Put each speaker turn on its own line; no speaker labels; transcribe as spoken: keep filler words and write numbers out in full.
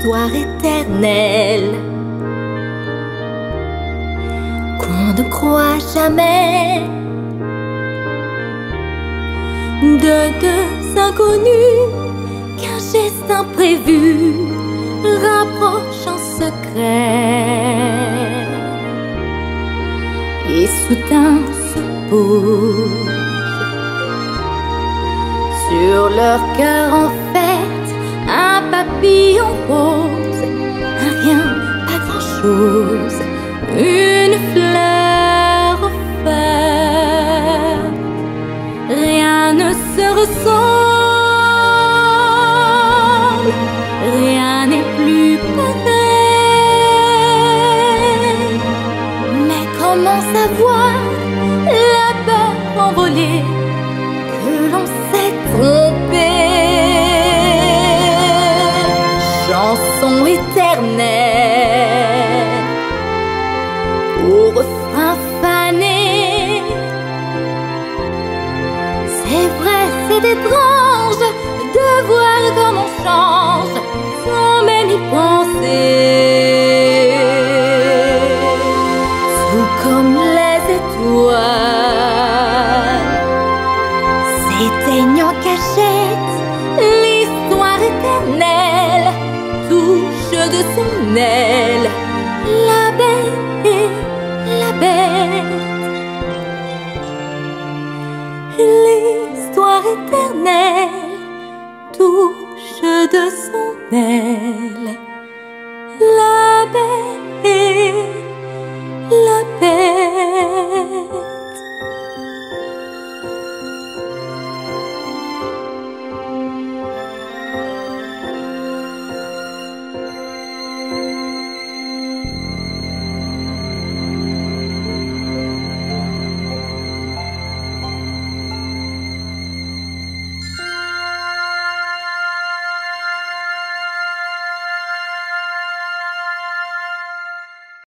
l'histoire éternelle qu'on ne croit jamais, de deux inconnus qu'un geste imprévu rapproche en secret et soudain se pose sur leur cœur en fait un papillon rose, un rien, pas grand-chose, une fleur offerte. Rien ne se ressemble, rien n'est plus pareil. Mais comment savoir la peur envolée que l'on s'est trompé? Chanson éternelle au refrain fané. C'est vrai, c'est étrange de voir comme on change sans même y penser. Tout comme les étoiles s'éteignent en cachette, l'histoire éternelle touche de son aile la bête et la bête. L'histoire éternelle touche de son aile